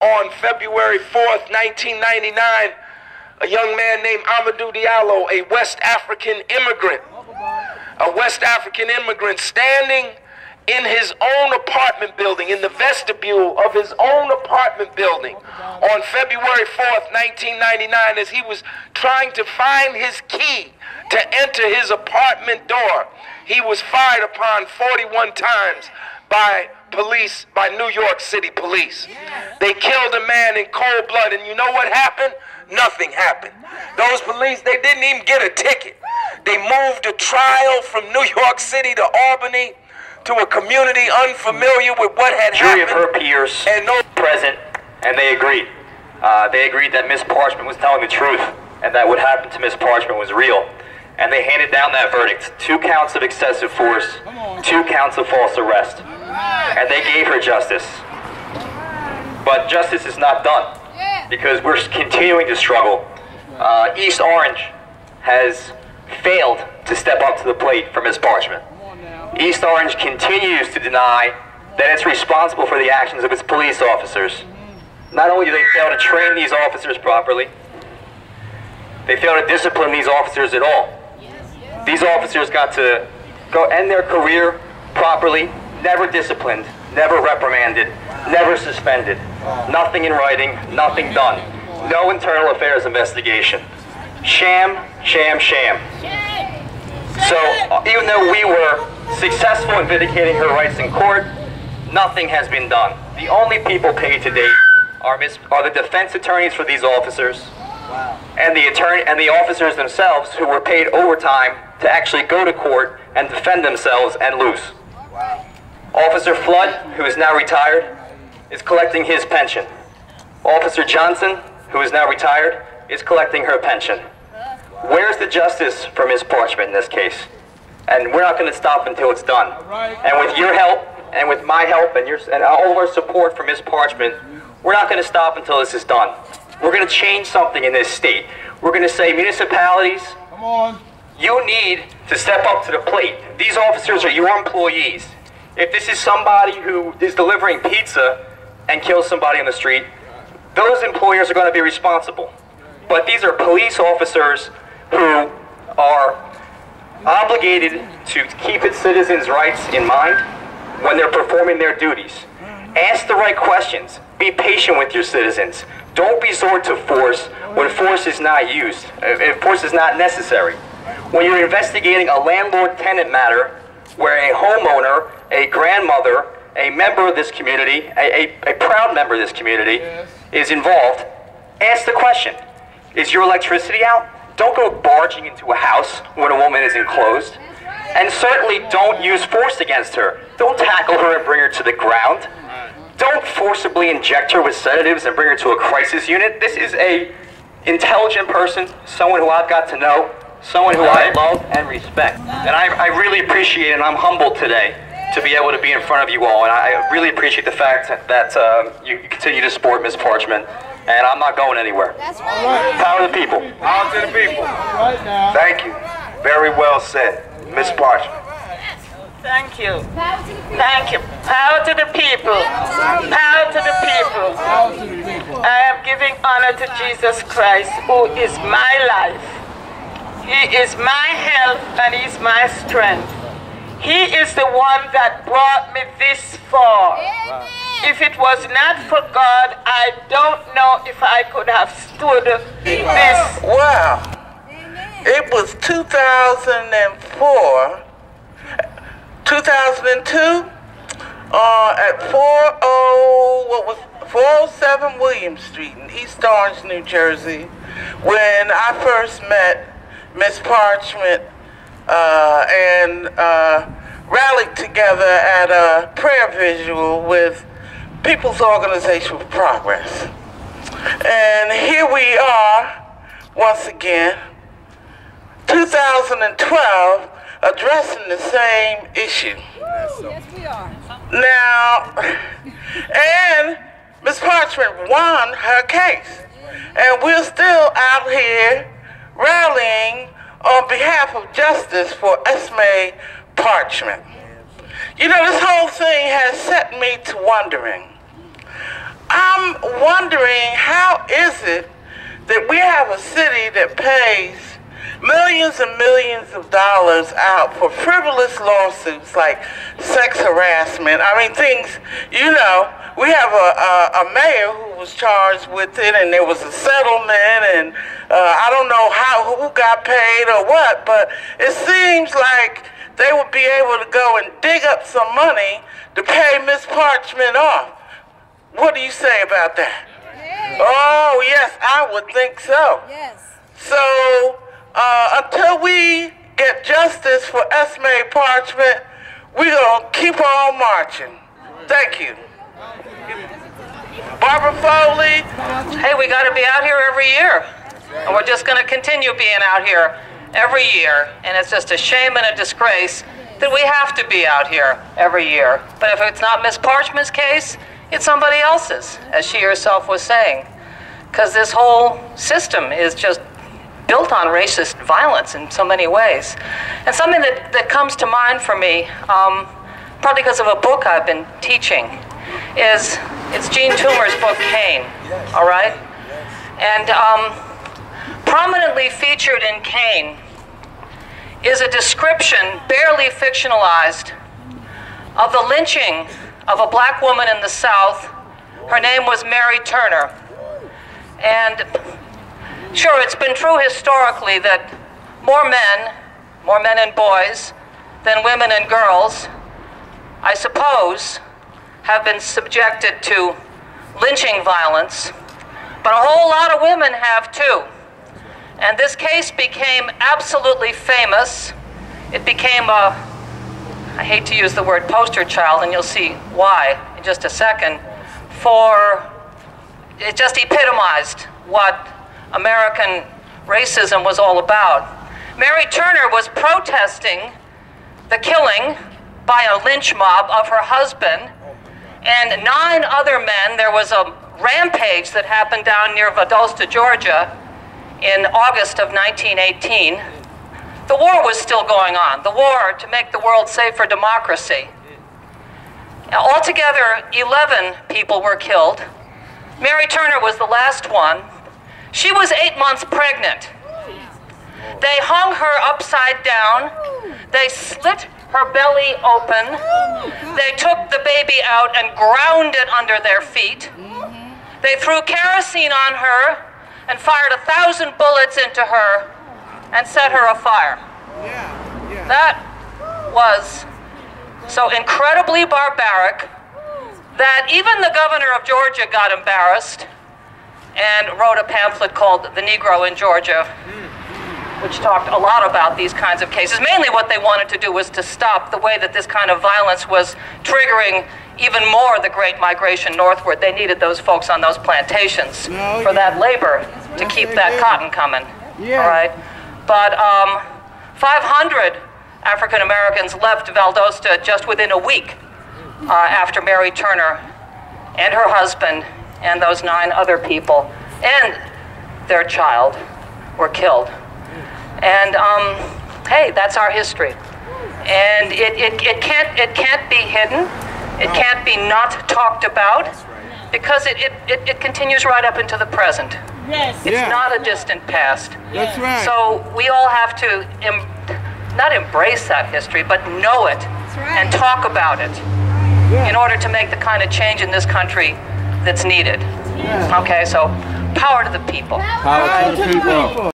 on February 4th, 1999, a young man named Amadou Diallo, a West African immigrant, standing in his own apartment building, in the vestibule of his own apartment building on February 4th, 1999, as he was trying to find his key to enter his apartment door. He was fired upon 41 times by police, by New York City police. They killed a man in cold blood, and you know what happened? Nothing happened. Those police, they didn't even get a ticket. They moved a trial from New York City to Albany, to a community unfamiliar with what had happened. Jury of her peers and no present, and they agreed. They agreed that Miss Parchment was telling the truth, and that what happened to Miss Parchment was real. And they handed down that verdict. 2 counts of excessive force, 2 counts of false arrest. And they gave her justice. But justice is not done, because we're continuing to struggle. East Orange has failed to step up to the plate for Miss Parchment. East Orange continues to deny that it's responsible for the actions of its police officers. Not only do they fail to train these officers properly, they fail to discipline these officers at all. These officers got to go end their career properly, never disciplined, never reprimanded, never suspended. Nothing in writing, nothing done. No internal affairs investigation. Sham, sham, sham. So even though we were successful in vindicating her rights in court, nothing has been done. The only people paid to date are the defense attorneys for these officers, and the officers themselves, who were paid overtime to actually go to court and defend themselves and lose. Officer Flood, who is now retired, is collecting his pension. Officer Johnson, who is now retired, is collecting her pension. Where's the justice for Ms. Parchment in this case? And we're not going to stop until it's done. And with your help, and with my help, and all of our support for Ms. Parchment, we're not going to stop until this is done. We're going to change something in this state. We're going to say, municipalities, you need to step up to the plate. These officers are your employees. If this is somebody who is delivering pizza and kills somebody on the street, those employers are going to be responsible. But these are police officers who are obligated to keep its citizens' rights in mind when they're performing their duties. Ask the right questions. Be patient with your citizens. Don't resort to force when force is not used, if force is not necessary. When you're investigating a landlord-tenant matter where a homeowner, a grandmother, a member of this community, a proud member of this community is involved, ask the question, is your electricity out? Don't go barging into a house when a woman is enclosed. And certainly don't use force against her. Don't tackle her and bring her to the ground. Don't forcibly inject her with sedatives and bring her to a crisis unit. This is an intelligent person, someone who I've got to know, someone who I love and respect. And I really appreciate it, and I'm humbled today to be able to be in front of you all. And I really appreciate the fact that you continue to support Ms. Parchment. And I'm not going anywhere. That's right. Power to the people. Power to the people. Thank you. Very well said, Ms. Parchment. Thank you. Thank you. Power to the people. Power to the people. I am giving honor to Jesus Christ, who is my life. He is my health and He is my strength. He is the one that brought me this far. If it was not for God, I don't know if I could have stood this. Wow. It was 2004, 2002, at 407 William Street in East Orange, New Jersey, when I first met Miss Parchment and rallied together at a prayer visual with People's Organization for Progress. And here we are, once again, 2012, addressing the same issue. Yes, we are. Now, and Ms. Parchment won her case. And we're still out here rallying on behalf of justice for Esme Parchment. You know, this whole thing has set me to wondering, I'm wondering, how is it that we have a city that pays millions and millions of dollars out for frivolous lawsuits like sex harassment? I mean, things, you know, we have a mayor who was charged with it, and there was a settlement, and I don't know who got paid or what, but it seems like they would be able to go and dig up some money to pay Miss Parchment off. What do you say about that? Yes. Oh, yes, I would think so. Yes. So, until we get justice for Esme Parchment, we're going to keep on marching. Thank you. Barbara Foley. Hey, we got to be out here every year. And we're just going to continue being out here every year. And it's just a shame and a disgrace that we have to be out here every year. But if it's not Miss Parchment's case, it's somebody else's, as she herself was saying. Because this whole system is just built on racist violence in so many ways. And something that comes to mind for me, probably because of a book I've been teaching, it's Jean Toomer's book, Cain, all right? And prominently featured in Cain is a description, barely fictionalized, of the lynching of a black woman in the South. Her name was Mary Turner. And sure, it's been true historically that more men and boys than women and girls, I suppose, have been subjected to lynching violence, but a whole lot of women have too. And this case became absolutely famous. It became I hate to use the word poster child, and you'll see why in just a second, for it just epitomized what American racism was all about. Mary Turner was protesting the killing by a lynch mob of her husband and 9 other men. There was a rampage that happened down near Valdosta, Georgia in August of 1918. The war was still going on, the war to make the world safe for democracy. Altogether, 11 people were killed. Mary Turner was the last one. She was 8 months pregnant. They hung her upside down. They slit her belly open. They took the baby out and ground it under their feet. They threw kerosene on her and fired 1,000 bullets into her and set her afire. That was so incredibly barbaric that even the governor of Georgia got embarrassed and wrote a pamphlet called The Negro in Georgia, which talked a lot about these kinds of cases. Mainly what they wanted to do was to stop the way that this kind of violence was triggering even more the Great Migration northward. They needed those folks on those plantations for that labor to keep that cotton coming. All right, but 500 African Americans left Valdosta just within a week after Mary Turner and her husband and those 9 other people and their child were killed. And hey, that's our history. And it can't be hidden. It can't be not talked about, because it continues right up into the present. Yes. It's not a distant past. That's right. So we all have to not embrace that history, but know it and talk about it in order to make the kind of change in this country that's needed. Okay, so power to the people. Power to the people.